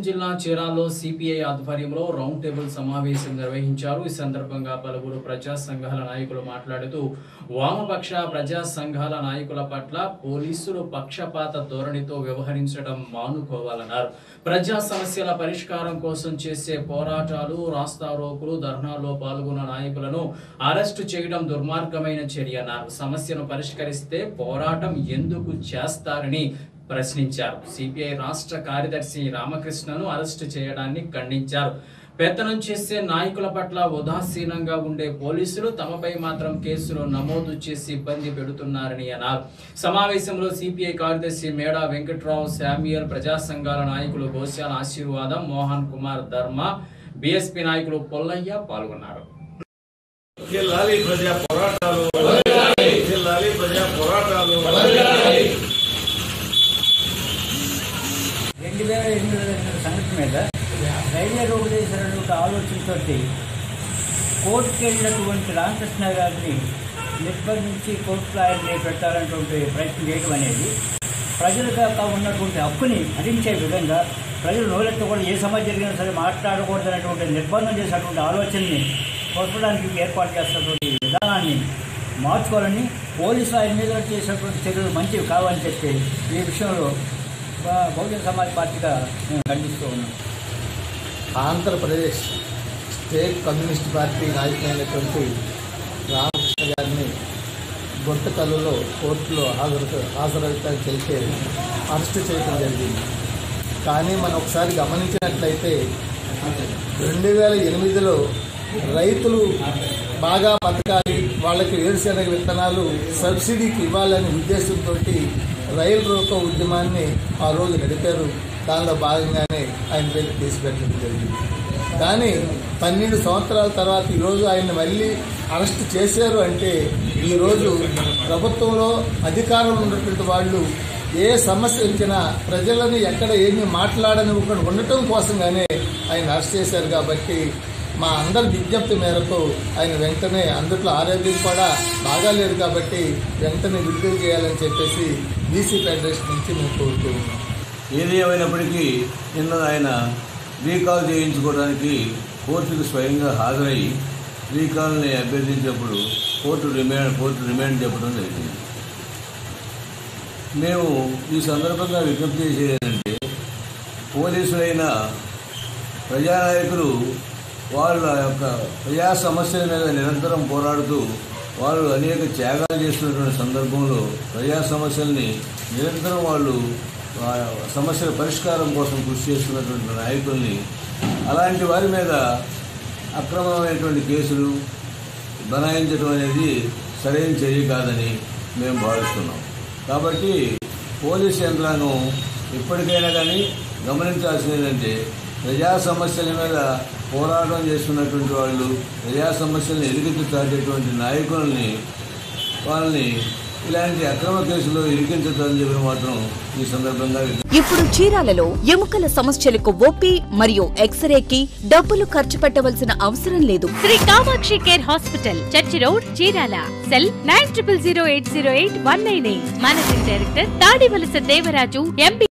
జిల్లా చీరాల్లో సిపిఐ ఆధ్వర్యంలో రౌండ్ టేబుల్ సమావేశం నిర్వహించారు। ఈ సందర్భంగా పలువురు ప్రజా సంఘాల నాయకులు మాట్లాడుతూ వామపక్ష ప్రజా సంఘాల నాయకుల పట్ల పోలీసులు పక్షపాత ధోరణితో వ్యవహరించడం మానుకోవాలన్నారు। ప్రజా సమస్యల పరిష్కారం కోసం చేసే పోరాటాలు, రాస్తారోకోలు, ధర్నాల్లో పాల్గొన్న నాయకులను అరెస్టు చేయడం దుర్మార్గమైన చర్య అన్నారు। సమస్యను పరిష్కరిస్తే పోరాటం ఎందుకు చేస్తారని ప్రశ్నించారు। సిపిఐ రాష్ట్ర కార్యదర్శి రామకృష్ణను అరెస్టు చేయడాన్ని ఖండించారు। పెత్తనం చేసే నాయకుల పట్ల ఉదాసీనంగా ఉండే పోలీసులు తమపై మాత్రం కేసులు నమోదు చేసి ఇబ్బంది పెడుతున్నారని అన్నారు। సమావేశంలో సిపిఐ కార్యదర్శి మేడా వెంకట్రావు, శామ్యూయల్, ప్రజా సంఘాల నాయకులు గోశాల ఆశీర్వాదం, మోహన్ కుమార్ ధర్మ, బీఎస్పీ నాయకులు పొల్లయ్య పాల్గొన్నారు। సంగతి మీద రైల్వే రోడ్డు చేసినటువంటి ఆలోచనతో కోర్టుకు వెళ్ళినటువంటి రామకృష్ణ గారిని నిర్బంధించి కోర్టులో ఆయన్ని పెట్టాలన్నటువంటి ప్రయత్నం చేయడం అనేది ప్రజలకు ఉన్నటువంటి హక్కుని హరించే విధంగా ప్రజలు నోలెత్త కూడా ఏ సమస్య జరిగినా సరే మాట్లాడకూడదు అనేటువంటి నిర్బంధం చేసినటువంటి ఆలోచనని కొట్టడానికి ఏర్పాటు చేసినటువంటి విధానాన్ని మార్చుకోవాలని, పోలీసులు ఆయన మీద చేసినటువంటి చర్యలు మంచివి కావాలని చెప్పి ఈ విషయంలో బహుజన సమాజ్ పార్టీగా మేము ఖండిస్తూ ఉన్నాం। ఆంధ్రప్రదేశ్ స్టేట్ కమ్యూనిస్ట్ పార్టీ నాయకులైనటువంటి రామకృష్ణ గారిని గుంటకల్లులో కోర్టులో హాజరవుతానికి తెలిపే అరెస్టు చేయడం జరిగింది। కానీ మనం ఒకసారి గమనించినట్లయితే 2008లో రైతులు బాగా బతకాలి, వాళ్ళకి వేరుశెనగ విత్తనాలు సబ్సిడీకి ఇవ్వాలనే ఉద్దేశంతో రైలు రోకో ఉద్యమాన్ని ఆ రోజు నడిపారు। దానిలో భాగంగానే ఆయన మీద కేసు పెట్టడం జరిగింది। కానీ 12 సంవత్సరాల తర్వాత ఈరోజు ఆయన్ని మళ్ళీ అరెస్ట్ చేశారు అంటే ఈరోజు ప్రభుత్వంలో అధికారంలో ఉన్నటువంటి వాళ్ళు ఏ సమస్య వచ్చినా ప్రజలను ఎక్కడ ఏమీ మాట్లాడని ఉండటం కోసంగానే ఆయన అరెస్ట్ చేశారు। కాబట్టి మా అందరి విజ్ఞప్తి మేరకు ఆయన వెంటనే, అందుట్లో ఆరోగ్యం కూడా బాగాలేదు కాబట్టి వెంటనే విడుదల చేయాలని చెప్పేసి బీసీ ఫెడరేషన్ నుంచి మేము కోరుతూ ఉన్నాం। ఏది ఏమైనప్పటికీ నిన్న ఆయన రీకాల్ చేయించుకోవడానికి కోర్టుకు స్వయంగా హాజరై రీకాల్ని అభ్యర్థించినప్పుడు కోర్టు రిమాండ్ చెప్పడం జరిగింది। మేము ఈ సందర్భంగా విజ్ఞప్తి చేసేది ఏంటంటే, పోలీసులైన ప్రజానాయకులు వాళ్ళ యొక్క ప్రజా సమస్యల మీద నిరంతరం పోరాడుతూ వాళ్ళు అనేక త్యాగాలు చేస్తున్నటువంటి సందర్భంలో ప్రజా సమస్యల్ని నిరంతరం వాళ్ళు సమస్యల పరిష్కారం కోసం కృషి చేస్తున్నటువంటి నాయకుల్ని, అలాంటి వారి మీద అక్రమమైనటువంటి కేసులు బనాయించడం అనేది సరైన చర్య కాదని మేము భావిస్తున్నాం। కాబట్టి పోలీసు యంత్రాంగం ఇప్పటికైనా కానీ గమనించాల్సింది ఏంటంటే, ప్రజా సమస్యల మీద పోరాటం చేస్తున్నటువంటి వాళ్ళు, ప్రజా సమస్యలను ఎదుగుతూ చాటేటువంటి నాయకుల్ని వాళ్ళని ఇలాంటి అక్రమ కేసులో ఇరికించదని చెప్పి మాత్రం ఈ సందర్భంగా ఇప్పుడు చీరాలలో ఎముకల సమస్యలకు ఓపీ మరియు ఎక్స్రేకి డబ్బులు ఖర్చు పెట్టవలసిన అవసరం లేదు। Shri Kamakshi care hospital, church road, Chirala. Cell 9008088198। Managing director Tadivalasa Devaraju, MP.